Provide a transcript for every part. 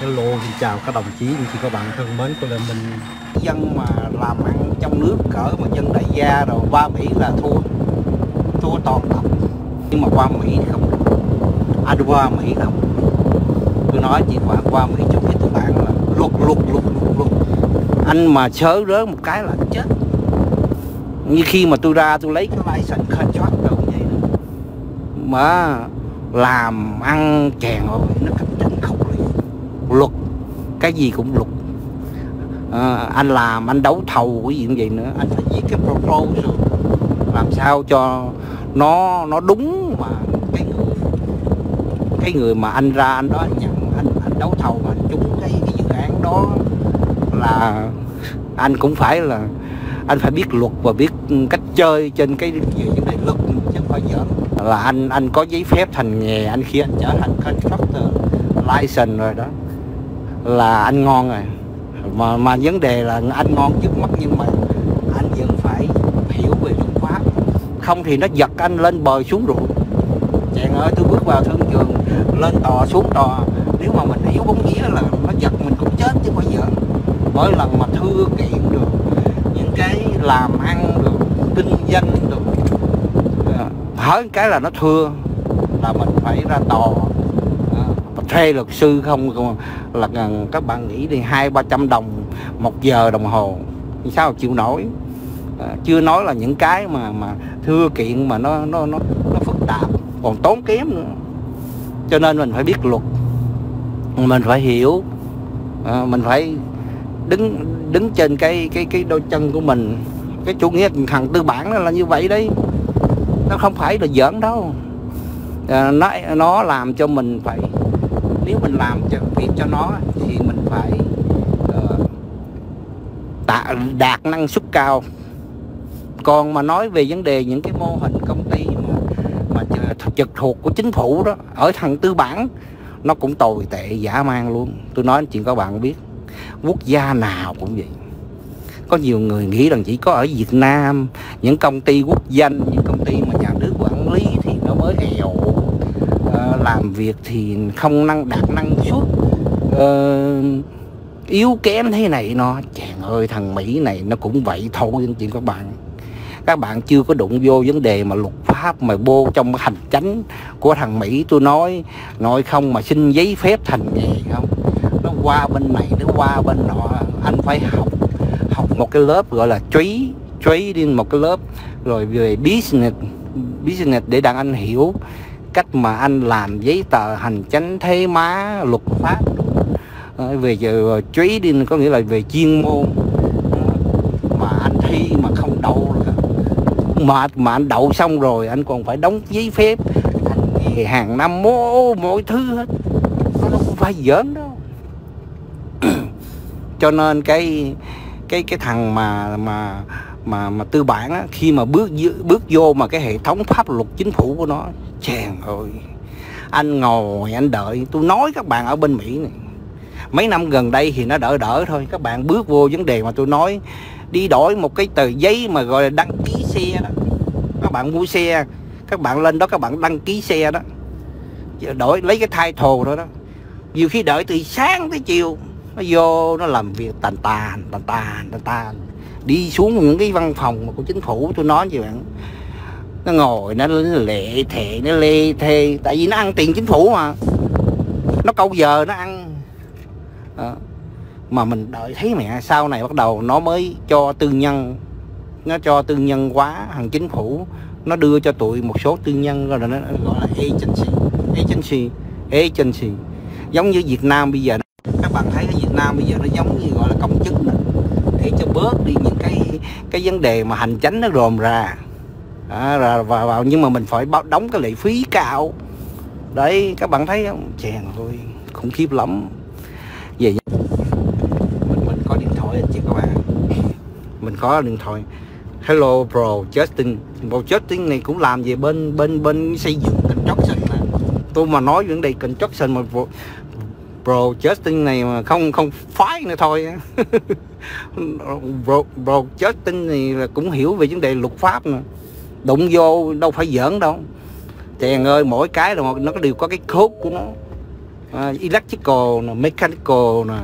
Hello, xin chào các đồng chí, anh chị các bạn thân mến của Lê Minh. Dân mà làm ăn trong nước cỡ mà dân đại gia rồi qua Mỹ là thua toàn tập. Nhưng mà qua Mỹ không được. Anh qua Mỹ không. Tôi nói chị bạn qua Mỹ cho cái tư bản là luật. Anh mà sớ rớ một cái là chết. Như khi mà tôi ra tôi lấy cái license contract rồi vậy đó. Mà làm ăn chèn rồi nó cạnh tranh khốc liệt. Luật cái gì cũng luật. Anh làm anh đấu thầu cái gì cũng vậy nữa, anh phải viết cái proposal làm sao cho nó đúng mà cái người mà anh ra anh đó nhận anh đấu thầu mà trúng cái dự án đó là anh cũng phải là anh phải biết luật và biết cách chơi trên cái vấn đề luật chứ không phải giỡn. Là anh có giấy phép thành nghề, anh khi anh trở thành contractor license rồi đó là anh ngon rồi. Mà vấn đề là anh ngon trước mắt nhưng mà anh vẫn phải hiểu về luật pháp, không thì nó giật anh lên bờ xuống ruộng. Chàng ơi, tôi bước vào thương trường lên tòa xuống tòa, nếu mà mình yếu bóng vía là nó giật mình cũng chết chứ không phải giỡn. Mỗi lần mà thưa kiện được những cái làm ăn được kinh doanh được hỡi cái là nó thưa là mình phải ra tòa thuê luật sư không là các bạn nghĩ đi 200-300 đồng 1 giờ đồng hồ sao chịu nổi. Chưa nói là những cái mà thưa kiện mà nó phức tạp còn tốn kém nữa. Cho nên mình phải biết luật, mình phải hiểu, mình phải đứng trên cái đôi chân của mình. Cái chủ nghĩa thằng tư bản nó là như vậy đấy, nó không phải là giỡn đâu. Nó làm cho mình phải, nếu mình làm việc cho nó thì mình phải đạt năng suất cao. Còn mà nói về vấn đề những cái mô hình công ty mà trực thuộc của chính phủ đó, ở thằng tư bản nó cũng tồi tệ dã man luôn. Tôi nói chuyện các bạn biết, quốc gia nào cũng vậy. Có nhiều người nghĩ rằng chỉ có ở Việt Nam những công ty quốc doanh, những công ty mà nhà nước quản lý thì nó mới èo, làm việc thì không đạt năng suất, yếu kém thế này nó. Chàng ơi, thằng Mỹ này nó cũng vậy thôi anh chị các bạn chưa có đụng vô vấn đề mà luật pháp mà vô trong hành chánh của thằng Mỹ. Tôi nói không mà xin giấy phép thành nghề không, nó qua bên này nó qua bên nọ. Anh phải học một cái lớp gọi là trading, một cái lớp rồi về business để đặng anh hiểu cách mà anh làm giấy tờ hành chánh thế má luật pháp. Về giờ trading có nghĩa là về chuyên môn, mà anh thi mà không đậu mà anh đậu xong rồi anh còn phải đóng giấy phép hành nghề hàng năm mỗi thứ hết, nó không phải giỡn đâu. Cho nên cái thằng mà tư bản á, khi mà bước vô mà cái hệ thống pháp luật chính phủ của nó, chàng ơi, anh ngồi anh đợi. Tôi nói các bạn ở bên Mỹ này mấy năm gần đây thì nó đỡ thôi. Các bạn bước vô vấn đề mà tôi nói đi đổi một cái tờ giấy mà gọi là đăng ký xe đó. Các bạn mua xe, các bạn lên đó các bạn đăng ký xe đó, đổi lấy cái title đó đó. Nhiều khi đợi từ sáng tới chiều, nó vô nó làm việc tàn tàn đi xuống những cái văn phòng của chính phủ. Tôi nói với bạn, nó ngồi nó lệ thề tại vì nó ăn tiền chính phủ mà, nó câu giờ nó ăn. Mà mình đợi thấy mẹ sau này bắt đầu nó mới cho tư nhân, nó cho tư nhân hóa hàng chính phủ, nó đưa cho tụi một số tư nhân rồi nó gọi là agency. Giống như Việt Nam bây giờ, các bạn thấy ở Việt Nam bây giờ nó giống như gọi là công chức đó, để cho bớt đi những cái vấn đề mà hành chánh nó rồm ra vào, nhưng mà mình phải đóng cái lệ phí cao đấy. Các bạn thấy không, chèn thôi, khủng khiếp lắm. Về mình có điện thoại anh chị các bạn, mình có điện thoại. Hello bro Justin này cũng làm về bên xây dựng construction này. Tôi mà nói vấn đề construction mà bro Justin này mà không phái nữa thôi. bro Justin này là cũng hiểu về vấn đề luật pháp nè, đụng vô đâu phải giỡn đâu. Chàng ơi, mỗi cái là nó đều có cái code của nó. electrical nè, mechanical nè,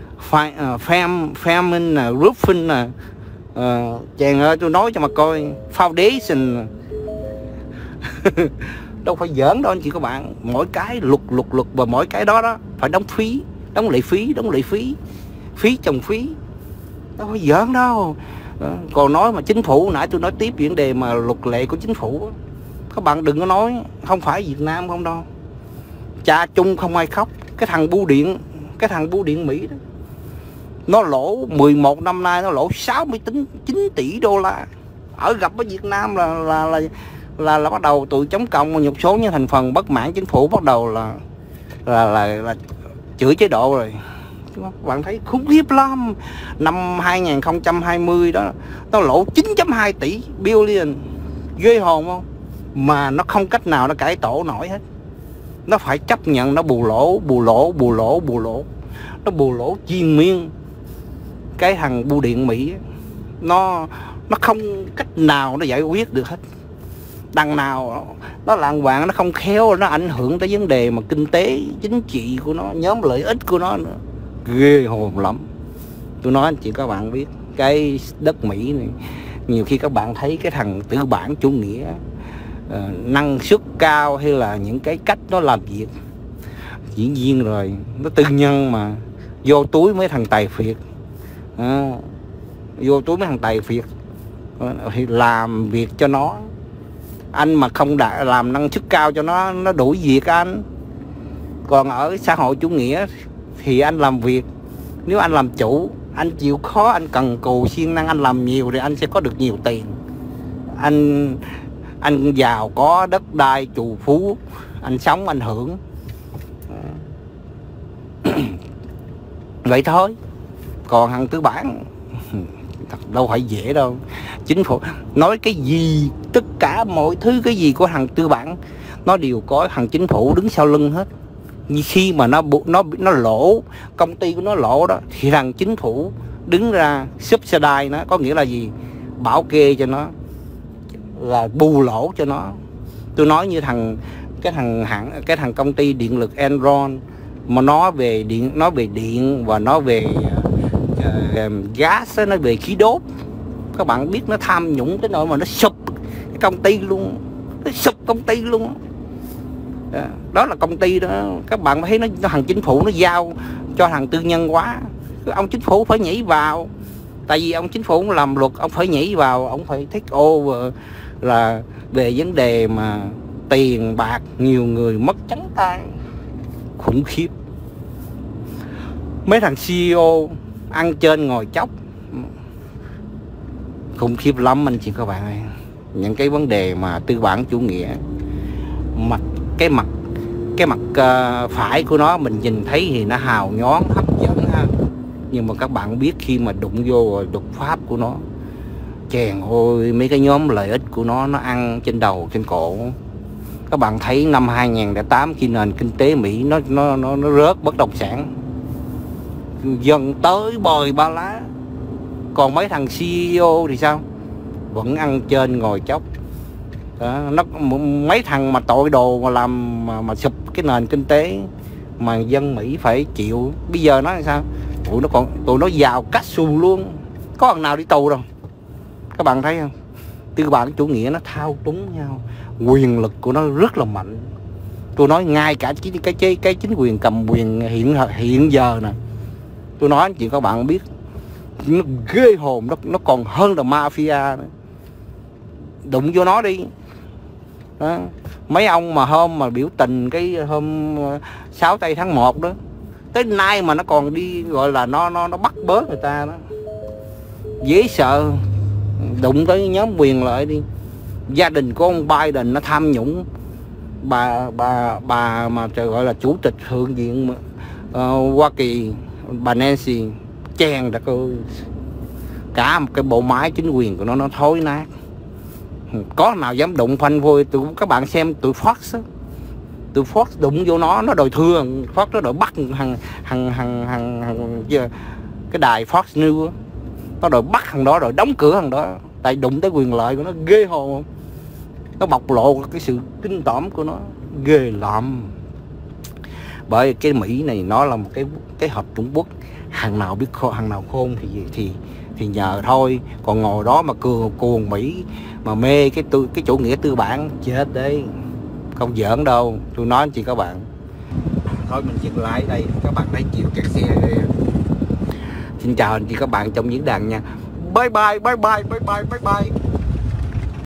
farming nè, roofing nè. Chàng ơi, tôi nói cho mà coi, foundation đâu phải giỡn đâu anh chị các bạn. Mỗi cái luật và mỗi cái đó phải đóng phí, đóng lệ phí, phí chồng phí, đâu phải giỡn đâu. Còn nói mà chính phủ, nãy tôi nói tiếp vấn đề mà luật lệ của chính phủ, các bạn đừng có nói không phải Việt Nam không đâu, cha chung không ai khóc. Cái thằng bưu điện Mỹ đó, nó lỗ 11 năm nay, nó lỗ 69 tỷ đô la. Ở gặp ở Việt Nam là bắt đầu tụi chống cộng, một số những thành phần bất mãn chính phủ bắt đầu là chửi chế độ rồi. Bạn thấy khủng khiếp lắm. Năm 2020 đó, nó lỗ 9.2 tỷ billion, ghê hồn không? Mà nó không cách nào nó cải tổ nổi hết. Nó phải chấp nhận nó bù lỗ. Nó bù lỗ triền miên. Cái thằng bưu điện Mỹ nó không cách nào nó giải quyết được hết. Đằng nào nó lạng quạng, nó không khéo, nó ảnh hưởng tới vấn đề mà kinh tế chính trị của nó, nhóm lợi ích của nó nữa. Ghê hồn lắm. Tôi nói anh chị các bạn biết, cái đất Mỹ này, nhiều khi các bạn thấy cái thằng tư bản chủ nghĩa năng suất cao hay là những cái cách nó làm việc, dĩ nhiên rồi, nó tư nhân mà vô túi mấy thằng tài phiệt, thì làm việc cho nó. Anh mà không đã làm năng suất cao cho nó đuổi việc anh. Còn ở xã hội chủ nghĩa thì anh làm việc, nếu anh làm chủ, anh chịu khó, anh cần cù siêng năng, anh làm nhiều thì anh sẽ có được nhiều tiền. Anh giàu có đất đai trù phú, anh sống anh hưởng. Vậy thôi. Còn thằng tư bản đâu phải dễ đâu. Chính phủ nói cái gì, tất cả mọi thứ cái gì của thằng tư bản nó đều có thằng chính phủ đứng sau lưng hết. Như khi mà nó lỗ, công ty của nó lỗ đó, thì thằng chính phủ đứng ra subsidize nó, có nghĩa là gì? Bảo kê cho nó, là bù lỗ cho nó. Tôi nói như cái thằng công ty điện lực Enron mà nó về điện và nó về gas, nó về khí đốt. Các bạn biết nó tham nhũng tới nỗi mà nó sụp cái công ty luôn, đó là công ty đó. Các bạn thấy nó thằng chính phủ nó giao cho thằng tư nhân quá. Ông chính phủ phải nhảy vào, tại vì ông chính phủ làm luật, ông phải nhảy vào, ông phải take over là về vấn đề mà tiền bạc, nhiều người mất trắng tay, khủng khiếp. Mấy thằng CEO ăn trên ngồi chóc, khủng khiếp lắm anh chị các bạn ơi. Những cái vấn đề mà tư bản chủ nghĩa, cái mặt phải của nó mình nhìn thấy thì nó hào nhoáng hấp dẫn ha, nhưng mà các bạn biết khi mà đụng vô luật pháp của nó, chèn ôi, mấy cái nhóm lợi ích của nó ăn trên đầu trên cổ. Các bạn thấy năm 2008 khi nền kinh tế Mỹ nó rớt bất động sản, dần tới bời ba lá. Còn mấy thằng CEO thì sao? Vẫn ăn trên ngồi chóc. Mấy thằng mà tội đồ mà làm mà sụp cái nền kinh tế mà dân Mỹ phải chịu. Bây giờ nó là sao? Tụi nó giàu cát xù luôn, có thằng nào đi tù đâu. Các bạn thấy không? Tư bản chủ nghĩa nó thao túng nhau, quyền lực của nó rất là mạnh. Tôi nói ngay cả cái chính quyền cầm quyền hiện giờ nè, tôi nói anh chị các bạn biết, nó ghê hồn, nó còn hơn là mafia nữa. Đụng vô nó đi đó. Mấy ông mà hôm mà biểu tình cái hôm 6 tây tháng 1 đó, tới nay mà nó còn đi gọi là nó bắt bớ người ta đó, dễ sợ. Đụng tới nhóm quyền lợi đi, gia đình của ông Biden nó tham nhũng, bà mà gọi là chủ tịch thượng viện Hoa Kỳ, bà Nancy, chèn đã coi cả một cái bộ máy chính quyền của nó thối nát. Có nào dám đụng phanh vôi. Các bạn xem tụi Fox á, tụi Fox đụng vô nó đòi thưa. Fox nó đòi bắt cái đài Fox News á, nó đòi bắt thằng đó, đòi đóng cửa thằng đó, tại đụng tới quyền lợi của nó. Ghê hồn không? Nó bộc lộ cái sự kinh tởm của nó, ghê lắm. Bởi cái Mỹ này nó là một cái hợp Trung Quốc, hàng nào biết hàng nào khôn thì nhờ thôi. Còn ngồi đó mà cuồng Mỹ mà mê cái chủ nghĩa tư bản, chết đấy, không giỡn đâu, tôi nói anh chị các bạn. Thôi mình dừng lại đây, các bạn thấy chịu kẹt xe đây. Xin chào anh chị các bạn trong diễn đàn nha. Bye bye bye bye bye bye bye bye.